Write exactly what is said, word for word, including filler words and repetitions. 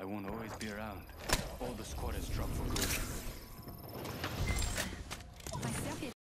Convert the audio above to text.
I won't always be around. All the squad has dropped for good.